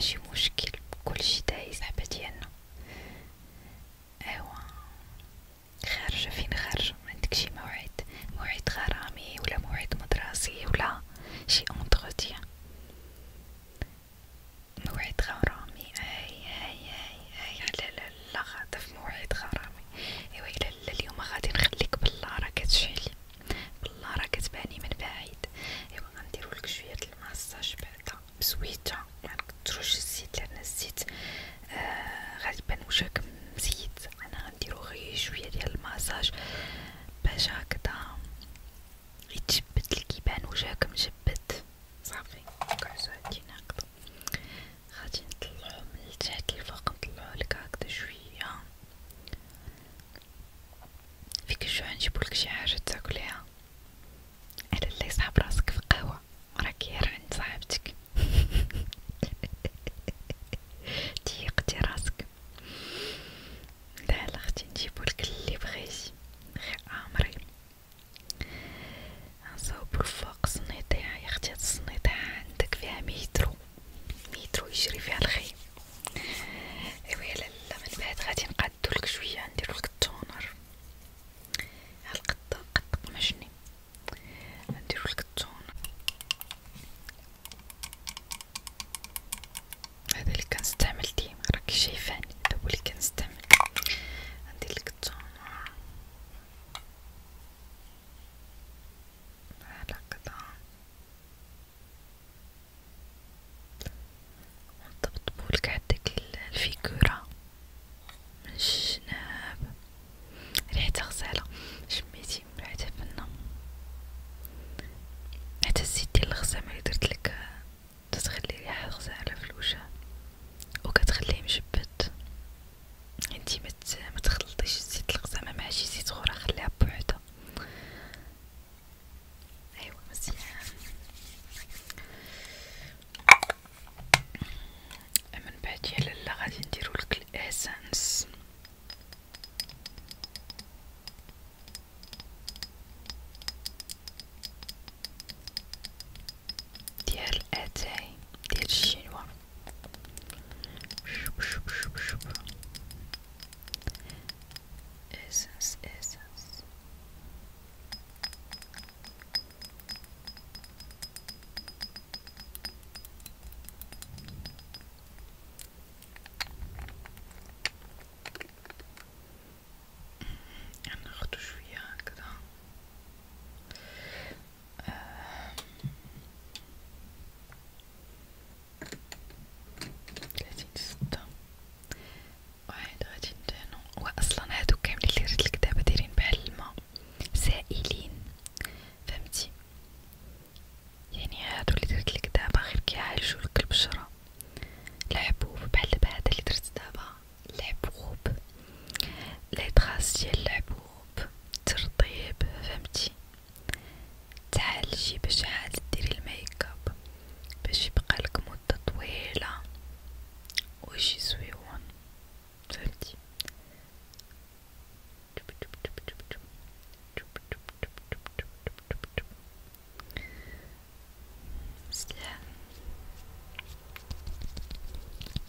ماشي مشكل، كلشي دايز حبة ديالنا. ايوا خارجة فين خارجة؟ عندك شي موعد؟ موعد غرامي ولا موعد مدرسي ولا شي اونتروتيان؟ موعد غرامي، اي لا لا لا غادا في موعد غرامي. ايوا الا لا اليوم غادي نخليك بالله راه كتشعلي، بالله راه كتباني من بعيد. ايوا غنديرولك شوية د الماساج بعدا بزويته، مكتروش الزيت لان الزيت غادي يبان وجهك مزيت. انا غنديرو غير شوية ديال الماساج باش هكذا يتجبد لك، يبان وجهك مجبد. صافي كعسو هادينا هكذا. غادي نطلعو من التحت للفوق، نطلعو لك هكذا شوية. فيك الجوع نجيبولك شي حاجة تاكليها؟ الا لا يصحاب راسك في قهوة، راكي غير عند صاحبتك. تيقتي راسك. لا لا اختي نجيبولك اللي بغيتي، غير امري. نصاوبو الفوق السنيطيحة يا اختي، هاد السنيطيحة عندك فيها ميترو، ميترو يجري فيها الخيل. ايوا لا لا من بعد غادي نقادولك شوية، نديرولك التونر. هالقطة قطة قمشني، نديرولك التونر. هذا اللي كنستعمل ديما، راكي شايفاني هذا هو اللي كنستعمل. نديرلك التونر بحال هكذا، ونطبطبولك عندك الفيكورة من الجناب. ريحتها غزالة، شميتي ريحتها بنة. حتى الزيت ديال الغزامة اللي درتلك تتخلي ريحة غزالة في الوجه وكتخليه مجبد. انتي متخلطيش زيت الغزامة مع شي زيت اخرى، خليها بوحدها. ايوا مزيان. من بعد يا لالا غادي نديرولك الاسانس ديال اتاي ديال الشينوا. شوب شوب شوب شوب. اسانس اسانس. ناخدو شوية هكذا. 30/6 واحد غادي ندهنو. واصلا هادو كاملين اللي ريتلك دابا دايرين بحال الماء سائلين، فهمتي؟ يعني هادو اللي درتلك دابا غير كيعالجولك البشرة. الحبوب بحال دابا هذا اللي درت دابا، الحبوب لي طراس ديال الحبوب، ترطيب، فهمتي؟ تعالجي باش عاد ديري الميك اب باش يبقى لك مدة طويلة ويجي زويون، فهمتي؟ مزيان.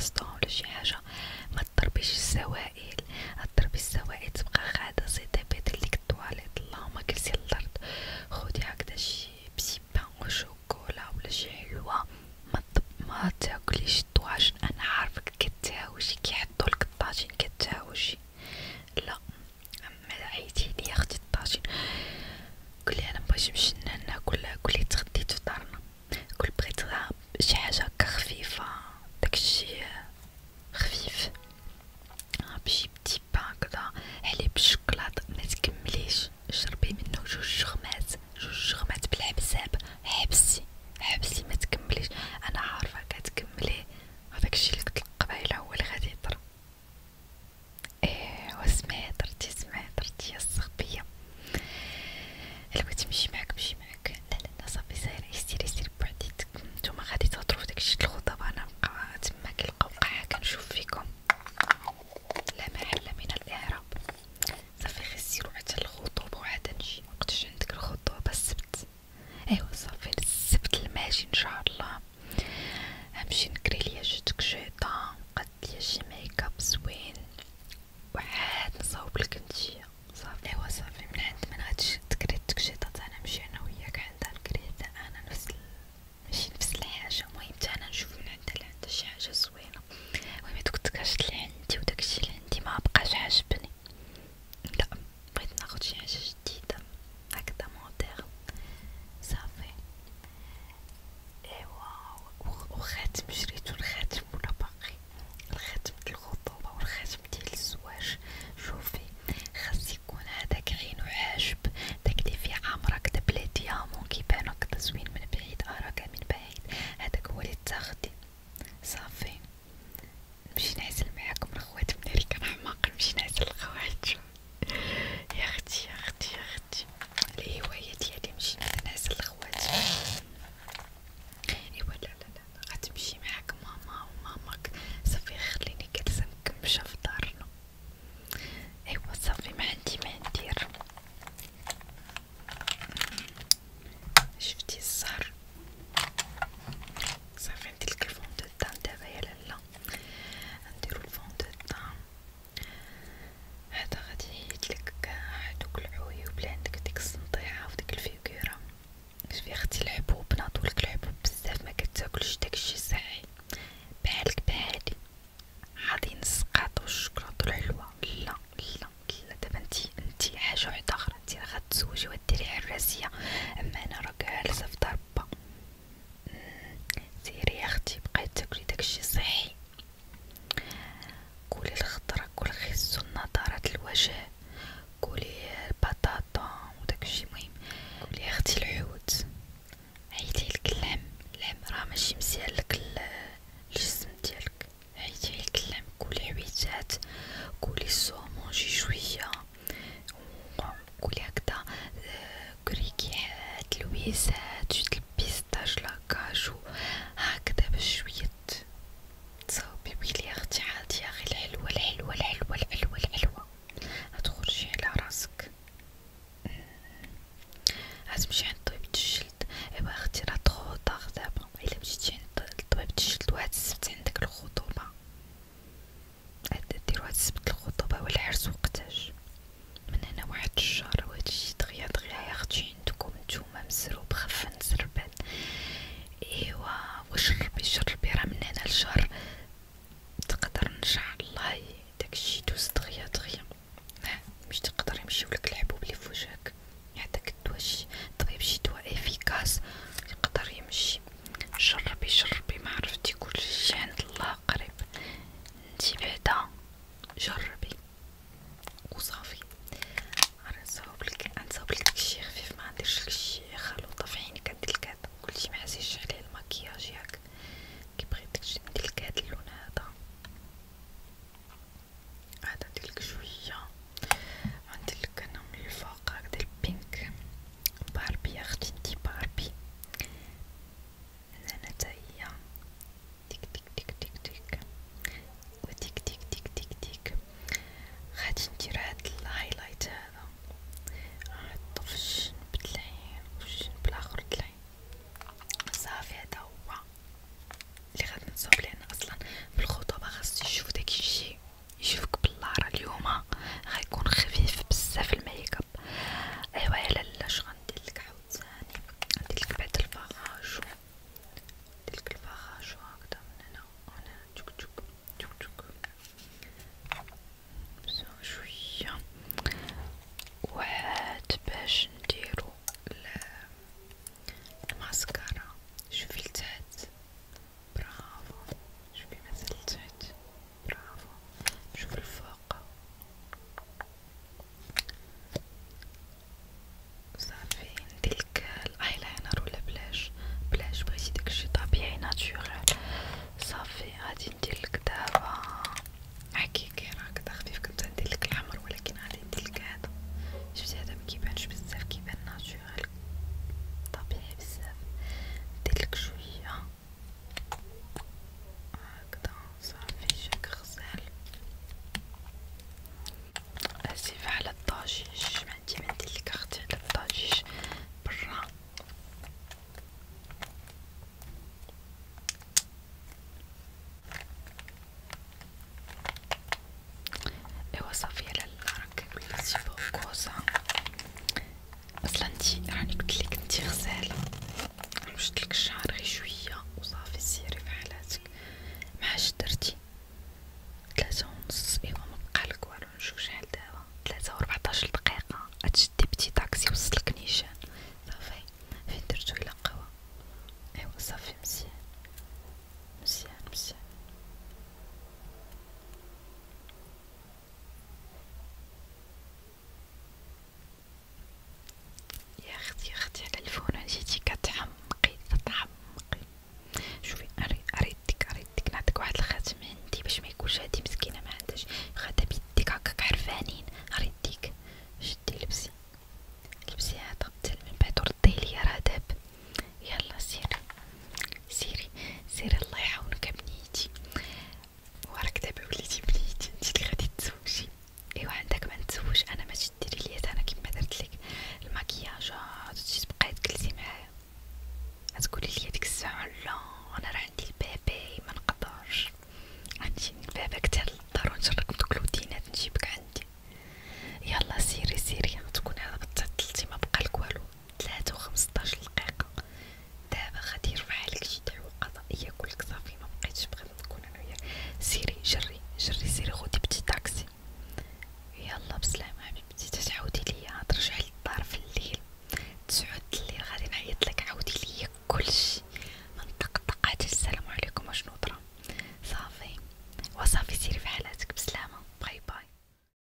باسطون ولا شي حاجه، ما تضربيش السوائل. تضربي السوائل تبقى غاده سي تبيض ليك الطواليت. اللهم كلسي الارض. خدي هكذا شي بسي بان او شوكولا ولا شي حلوه. ما تاكليش الطواجن. انا عارفك كتهاوشي كيحطولك الطاجين كتهاوشي. لا ما عيتي لي اختي الطاجين. قولي انا مبغيتش نمشي ناكل. قولي تغديت في دارنا. قول بغيت شي حاجه هكا خفيفه. داكشي خفيف بشي بتي بان هكدا حليب بالشوكولاط ما تكمليش. شربي منه جوج غمات بالحبساب. حبسي ما تكمليش. انا عارفه كتكملي. هذاك الشيء اللي قلت لك قبيله هو اللي غادي يطرى. ايوا سمعت درتي يا الصغبيه. الا بغيتي نمشي معاك نمشي معاك. لا صافي سيري سيري بوحديتك. نتوما غادي تهضروا في داكشي د الخطب. انا نبقى تما كالقوقعه كنشوف فيكم. لا محل من الاعراب. صافي غير سيروا حتى الخطوبه وعاد نجي. وقتاش عندك الخطوبه؟ السبت. ايوا صافي السبت الماجي ان شاء الله غنمشي نكري ليا جوج كشيطه نقاد ليا شي ميكاب زوين وعاد نصاوبلك نتيا صافي. ايوا صافي من عند من غادي تكري التكشيطه تاعنا نمشي انا وياك عندها نكري حتى انا ماشي نفس الحاجه. المهم تاعنا نشوف من عندها لعندها شي حاجه زوينه. المهم دوك التكاشط اللي عندي وداكشي اللي عندي ما بقاش عاجبني. لا بغيت ناخد شي حاجه جديده هكذا مودير صافي. ايوا وخاتم شريتو الخاتم ولا باقي؟ الخاتم ديال الخطوبه والخاتم ديال الزواج. شوفي خاص يكون هذاك عينو عاجب. داك اللي فيه عامره كدا بلا ديامون كيبان هكدا زوين من بعيد. راكا من بعيد هذاك هو اللي تاخدي صافي. نمشي نعزل معاكم الخوات مناري كان حماق. نمشي نعزل الخوات. يا اختي الهوايه ديالي نمشي نعزل الخوات. ايوا لا غتمشي معاك ماما وماماك صافي. خليني جالسه مكمشه في دارنا. ايوا صافي ما عندي ما ندير. شفتي الزهر صافي نديرلك الفون دو طون دابا يا لالا. نديرو الفون دو طون هذا غادي يعيدلك كاع هادوك العيوب اللي عندك ديك السنطيعه وديك الفيكوره. شوفي اختي الحبوب ناضولك الحبوب بزاف ما كتاكلش داكشي صحي. بحالك بحالي غادي نسقاط والشكلاط والحلوى. لا دابا انتي حاجه وحده اخرى. انتي راه غتزوجي وديري عراسيه. اما انا راه جالسه في دار با. سيري يا اختي بقاي تاكلي داكشي صحي. كولي الخضره كولي خيزو النضارات الوجه. كولي البطاطا وداكشي. مهم كولي يا اختي الحوت. عيطيلك اللحم راه ماشي مزيان لك الجسم ديالك. عيطيلك اللحم. كولي عويتات كولي الصومون شي شويه. كولي هكدا كريكيات لويزات شويه البيستاش لاكاجو هكدا باش شويه تصاوبي. ويلي يا اختي عادي غير الحلوه غتخرجي على راسك. غتمشي عند طبيبة الجلد. ايوا اختي راه طغو طاغ دابا. الا مشيتي عند طبيبة الجلد وهاد السبت عندك الخطوبة. ديرو هاد السبت الخطوبة والعرس وقتاش؟ من هنا واحد الشهر. وهادشي دغيا يا اختي عندكم نتوما مسروب خف نزربان. ايوا وشربي راه من هنا لشهر تقدر ان شاء الله داكشي يدوز دغيا. مش تقدر يمشيولك الحبوب اللي في وجهك. هداك الدواء شي دواء افيكاس يقدر يمشي. جربي ما عرفتي كلشي عند الله قريب. انتي بعدا جربي وصافي. نصاوبلك داكشي خفيف ما نديرش لك شي خلوطه في عينيك. نديرلك هذا قلتي ما عزيزش عليه المكياج ياك كي بغيت داكشي نديرلك هذا اللون هذا نديرلك شويه. غنديرلك انا من الفوق هكدا البينك. باربي يا اختي انتي باربي. انا تاهي ايوا صافي لالا راك وليتي بوكوزة. اصلا انتي راني قلتلك انتي غزالة، مشتلك الشعر غير شوية.